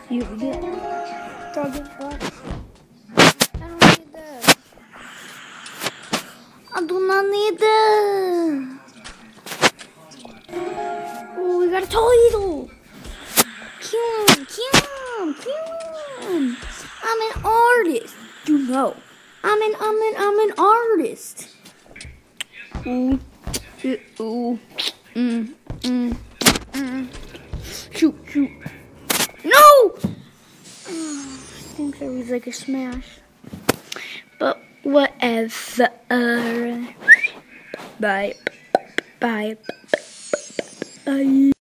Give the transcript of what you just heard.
You get talking about. I don't need that. I do not need that. Oh, we got a title. Kim. I'm an artist. You know. I'm an artist. Ooh. Shoot. No! I think there was like a smash. But whatever. Bye.